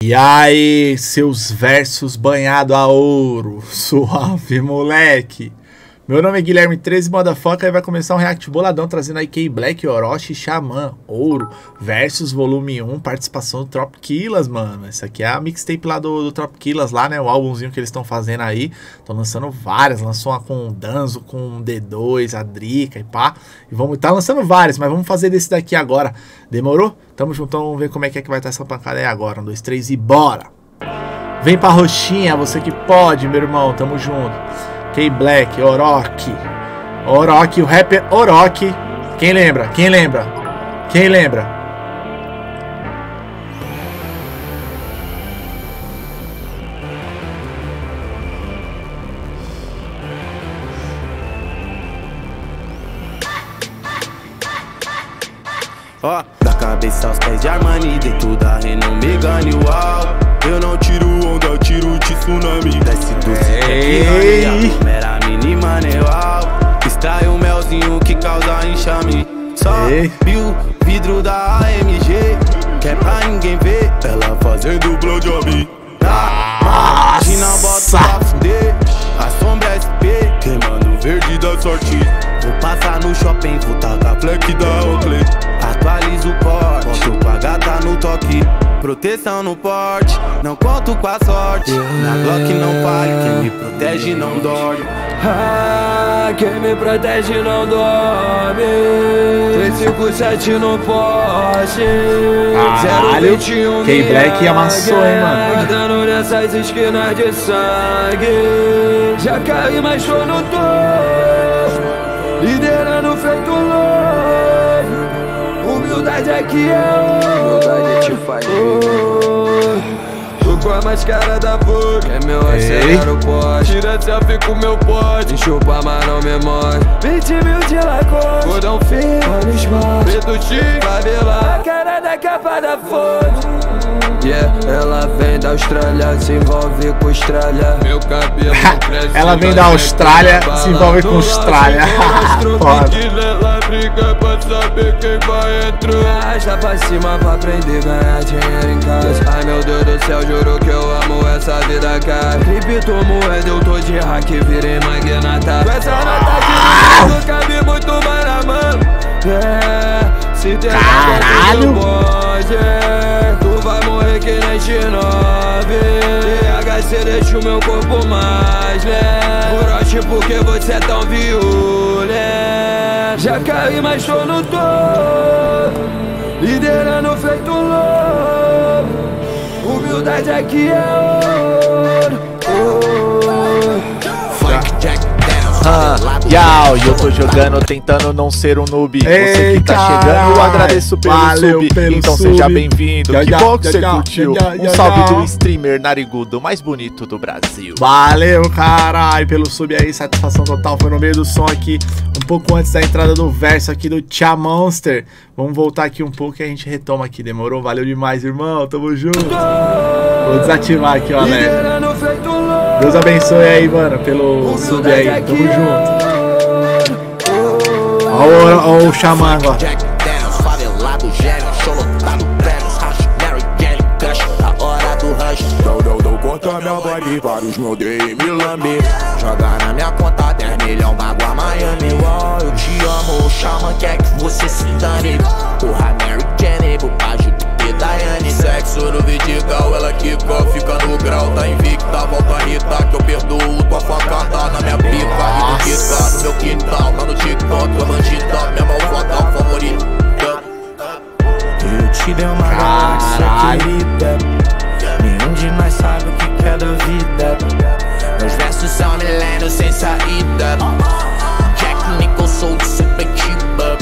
E aí, seus versos banhados a ouro, suave moleque. Meu nome é Guilherme 13 Motherfucker e vai começar um react boladão trazendo aí K-Black, Orochi, Xamã, Ouro, versus volume 1, participação do Tropkillaz, mano. Essa aqui é a mixtape lá do Tropkillaz lá, né, o álbumzinho que eles estão fazendo aí. Estão lançando várias, lançou uma com o Danzo, com o D2, a Drica e pá. E vamos tá lançando várias, mas vamos fazer desse daqui agora. Demorou? Tamo juntão, vamos ver como é que vai estar essa pancada aí agora. 1, 2, 3 e bora! Vem pra roxinha, você que pode, meu irmão, tamo junto. K-Black, Orochi, o rapper Orochi. Quem lembra? Quem lembra? Quem lembra? Ó, da cabeça aos pés de Armani, dentro da Renault Megane, uau. Eu não tiro onda, tiro de tsunami. Desce do Ei. Mera mínima, né, uau. Extrai o melzinho que causa enxame. Sobe o vidro da AMG, que é pra ninguém ver ela fazendo blowjob. Imagina, bota pra fuder, a sombra SP, queimando verde da sorte. Vou passar no shopping, vou tacar fleck da Oakley. Atualizo o porte, conto com a gata no toque. Proteção no porte, não conto com a sorte. Na Glock não fale, quem me protege não dorme. Ah, quem me protege não dorme. 357 no poste. Caralho, K-Black amassou, hein, mano. Guardando nessas esquinas de sangue. Já caí, mas tô no topo. Liderando feito louco. Humildade aqui é humildade te faz tô com a máscara da boca, é meu acelera o poste. Tira selfie com meu pote, me chupa mas não me morde. 20 mil de Lacoste, cordão fino, olha os matos. Preto chique, favela, a cara da capa da fonte. Yeah, ela vem da Austrália, se envolve com Austrália. Meu cabelo cresce. Ela vem da Austrália, se envolve com Austrália. Foda. Ela briga pra saber quem vai entrar. Arrasta pra cima pra aprender a ganhar dinheiro em casa. Ai meu Deus do céu, juro que eu amo essa vida, cara. Cripto moeda, eu tô de hack, virei magnata. Com essa nota de dinheiro, cabe muito mais na mão. É, se tem caralho, pode, tu vai morrer que nem X9. THC deixa o meu corpo mais leve. Orochi, porque você é tão violento. Já caí, mas tô no topo. Liderando feito louco. Humildade aqui é ouro. Funk Jack down. E eu tô jogando, tentando não ser um noob. Você que tá chegando, eu agradeço pelo sub. Então seja bem-vindo. Que bom que você curtiu. Um salve do streamer narigudo mais bonito do Brasil. Valeu, caralho, pelo sub aí. Satisfação total. Foi no meio do som aqui, um pouco antes da entrada do verso aqui do Xamãster. Vamos voltar aqui um pouco e a gente retoma aqui. Demorou? Valeu demais, irmão. Tamo junto. Vou desativar aqui, ó, alerta. Deus abençoe aí, mano, pelo sub aí. Tamo junto. Ó o Xamã agora. Favelado, gênio, show lotado, prêmios, hash, Mary Jane, crush, a hora do rush. Dou, conta minha vibe, vários me odeiem e me lamber. Joga na minha conta 10 milhão, bagua Miami. Uau, eu te amo, o Xamã quer que você se dane. Porra, Mary Jane, bobagem do Daiane. Sexo no vidigal, ela quicou, fica no grau. Tá invicta, volta a Rita, que eu perdoo tua facada na minha pica. E no Kika, no meu quintal, lá no TikTok, a bandida, minha malvada favorita. Eu te dei uma galáxia querida. Nenhum de nós sabe o que é da vida. Meus versos são milênios sem saída. Jack Nicholson de Sepetiba.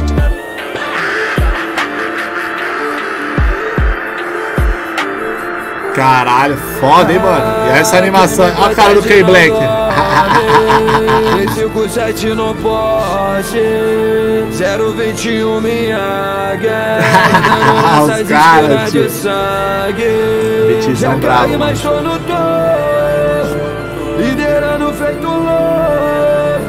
Caralho, foda, hein, mano? E essa animação, olha a cara do K-Black. 357 no poste, 021 minha guerra. Os caras, tio. Já caí, mas tô no topo. Liderando feito louco.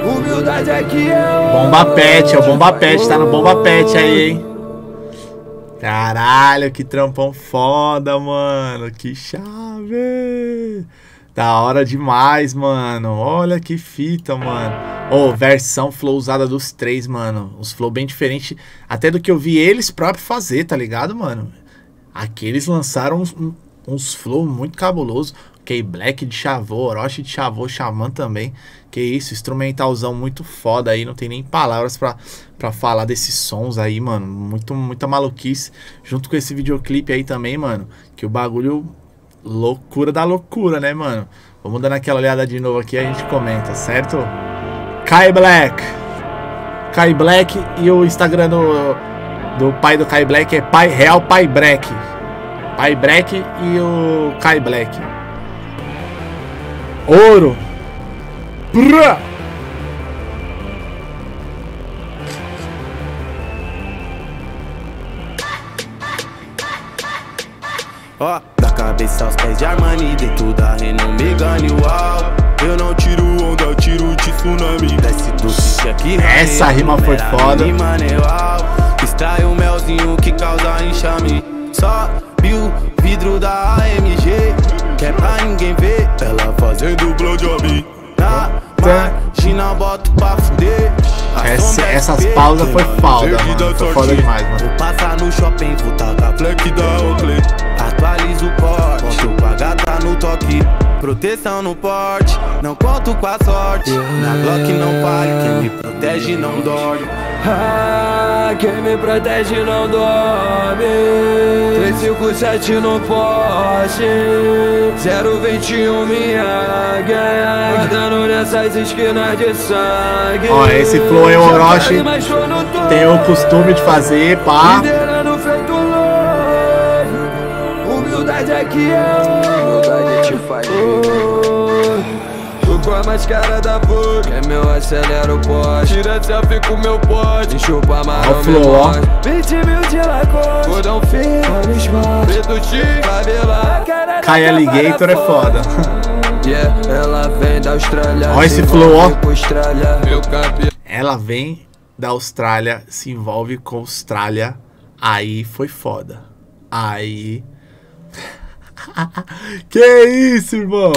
Humildade aqui é Bomba Pet, é o Bomba Pet, tá no Bomba Pet aí, hein? Caralho, que trampão foda, mano. Que chave. Da hora demais, mano. Olha que fita, mano. Ô, versão flowzada dos três, mano. Os flow bem diferentes até do que eu vi eles próprios fazer, tá ligado, mano? Aqui eles lançaram uns flow muito cabuloso. K-Black de Chavô, Orochi de Chavô, Xamã também. Que isso, instrumentalzão muito foda aí. Não tem nem palavras pra falar desses sons aí, mano. Muita maluquice. Junto com esse videoclipe aí também, mano. Que o bagulho... loucura da loucura, né, mano? Vamos dando aquela olhada de novo aqui e a gente comenta, certo? K-Black. K-Black e o Instagram do pai do K-Black é Real Pai Black. Pai Black e o K-Black. Ouro. Prá. Ó, da cabeça aos pés de Armani, dentro da Renault Megane, uau. Eu não tiro onda, eu tiro de tsunami. Desce do ficha aqui. Essa rima foi foda. Extrai o melzinho que causa enxame. Sobe o vidro da AMG, que é pra ninguém ver ela fazendo blowjob. Na margina boto pra fuder. Essas pausas foi foda, mano. Foi foda demais, mano. Vou passar no shopping, vou tacar fleck da Oakley. Atualizo o corte, boto a gata no toque. Proteção no porte, não conto com a sorte. Na Glock não fale, quem me protege não dorme. Ah, quem me protege não dorme. 357 no poste, 021 minha gang. Guardando nessas esquinas de sangue. Ó, esse flow é o Orochi. Tem o costume de fazer, pá. Liderando feito louco. Humildade aqui é humildade te faz tô com a máscara da boca, é meu acelera o poste. Tira selfie com meu pote, me chupa amarelo, me morre. 20 mil de Lacoste, vou dar um fim, preto chique, cabela. Kai Alligator é foda. Yeah, ela vem da Austrália. Ó esse flow, ó. Meu cabelo. Ela vem da Austrália, se envolve com a Austrália. Aí foi foda. Aí... Que isso, irmão?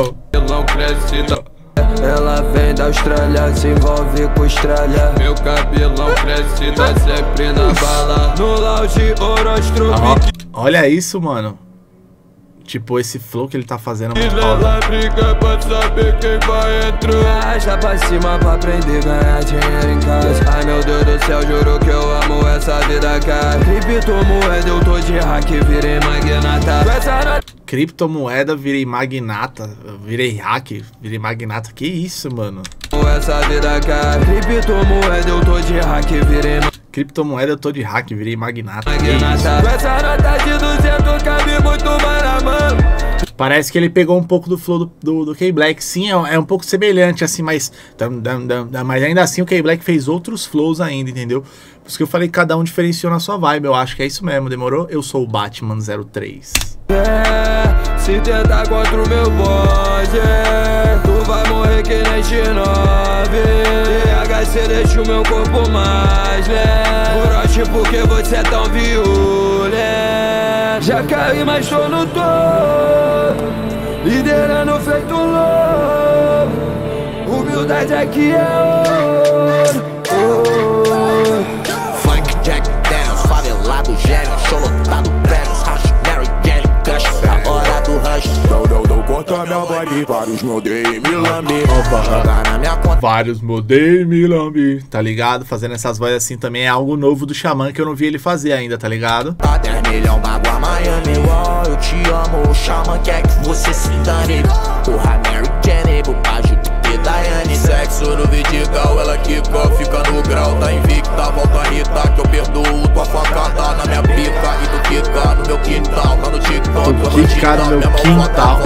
Ela vem da Austrália, se envolve com Austrália. Meu cabelão cresce, tá sempre na bala. No lounge, Orochi. Olha isso, mano. Tipo, esse flow que ele tá fazendo é muito ela briga pra saber quem vai entrar. Arrasta pra cima pra aprender, ganhar dinheiro em casa. Ai meu Deus do céu, juro que eu amo essa vida, cara. Criptomoeda, eu tô de hack, virei magnata. Criptomoeda, virei magnata. Virei hack, virei magnata. Que isso, mano? Essa vida, cara. Criptomoeda, eu tô de hack, virei Criptomoeda, eu tô de hack, virei magnata. Essa nota de 200 cabe muito mais na mão. Parece que ele pegou um pouco do flow do K-Black. Sim, é um pouco semelhante, assim, mas ainda assim o K-Black fez outros flows ainda, entendeu? Por isso que eu falei que cada um diferenciou na sua vibe. Eu acho que é isso mesmo, demorou? Eu sou o Batman 03. Se tentar contra o meu bode, tu vai morrer que nem X9. THC deixa o meu corpo mais leve. Orochi, porque você é tão violento. Já caí, mas tô no topo, liderando feito louco. Humildade aqui é ouro. Funk, Jack Daniels, favelado, gênio, show lotado, prêmios, Hash, Mary, Jane, Kush, a hora do rush. Dou conta minha body, vários modei me lambi. Jogar na minha conta. Vários modei me lambi, tá ligado? Fazendo essas vozes assim também é algo novo do Xamã que eu não vi ele fazer ainda, tá ligado? 10 milhão, bagua Miami, uau, eu te amo. O Xamã quer que você se dane. Porra, Mary, Jane, bobagem e Daiane. Sexo no vidigal, ela quicou, fica no grau. Tá invicta, volta a Rita, que eu perdoo tua facada na minha pica. E tu quica no meu quintal, lá no TikTok. Quica no meu quintal,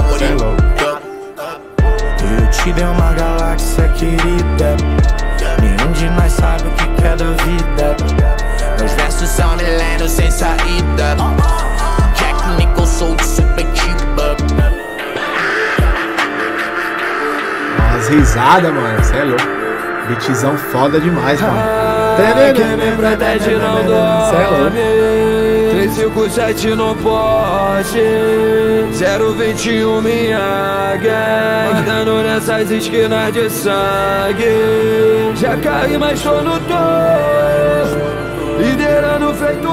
eu te dei uma galáxia querida. Nenhum de nós sabe o que é da vida. Meus versos são milênios sem saída. Jack Nicholson de Sepetiba. As risadas, mano, cê é louco. Beatzão foda demais, mano. Quem me protege não dorme. Cê é louco. 57 no poste, 021 minha gang, andando nessas esquinas de sangue. Já caí, mas tô no topo, liderando feito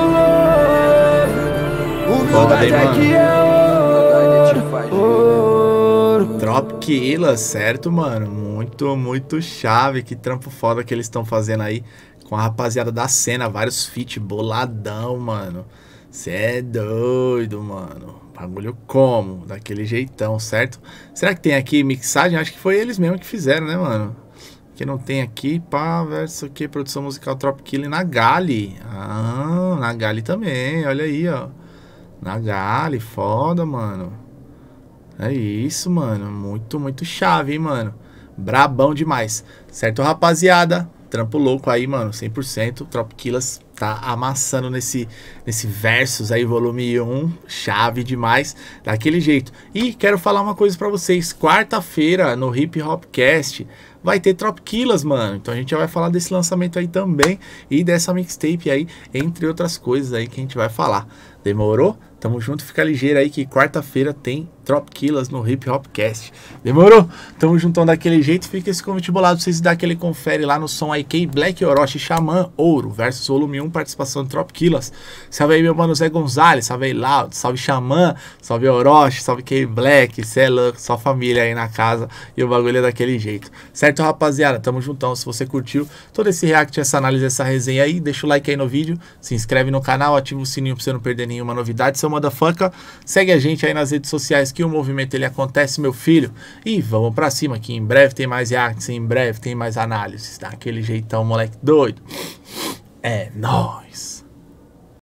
louco. Humildade aqui é ouro. Dropkilla, certo, mano? Muito chave. Que trampo foda que eles estão fazendo aí com a rapaziada da cena. Vários feat boladão, mano. Cê é doido, mano. Bagulho como? Daquele jeitão, certo? Será que tem aqui mixagem? Acho que foi eles mesmo que fizeram, né, mano? Que não tem aqui, pá, verso que produção musical Dropkilla e Nagali. Ah, Nagali também, olha aí, ó. Nagali, foda, mano. É isso, mano. Muito chave, hein, mano. Brabão demais. Certo, rapaziada? Trampo louco aí, mano. 100%. Dropkillas tá amassando nesse Versus aí, volume 1. Chave demais. Daquele jeito. E quero falar uma coisa pra vocês. Quarta-feira, no Hip Hop Cast, vai ter Dropkillas, mano. Então a gente já vai falar desse lançamento aí também. E dessa mixtape aí, entre outras coisas aí que a gente vai falar. Demorou? Tamo junto, fica ligeiro aí que quarta-feira tem Dropkillas no Hip Hop Cast. Demorou? Tamo juntão daquele jeito. Fica esse convite bolado pra vocês darem aquele confere lá no som IK Black Orochi Xamã Ouro versus volume 1, participação de Dropkillas. Salve aí meu mano Zé Gonzalez, salve aí Loud, salve Xamã, salve Orochi, salve K Black, cê é louco, só família aí na casa e o bagulho é daquele jeito. Certo, rapaziada? Tamo juntão. Se você curtiu todo esse react, essa análise, essa resenha aí, deixa o like aí no vídeo, se inscreve no canal, ativa o sininho pra você não perder nenhuma novidade, seu motherfucker. Segue a gente aí nas redes sociais que o movimento ele acontece, meu filho. E vamos pra cima que em breve tem mais reacts, em breve tem mais análises. Daquele jeitão, moleque doido. É nóis.